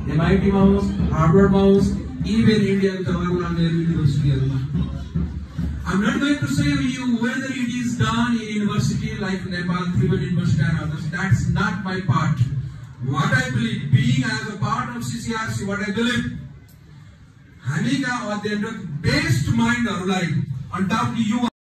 MIT मा होस्, Harvard मा होस्, even Indian Jawaharlal Nehru University हरूमा. I'm not going to say to you whether it is done in university like Nepal, Tribhuvan University and others. That's not my part. What I believe, being as a part of CCRC, what I believe, हामीका अध्ययनरत best माइन्डहरूलाई undoubtedly you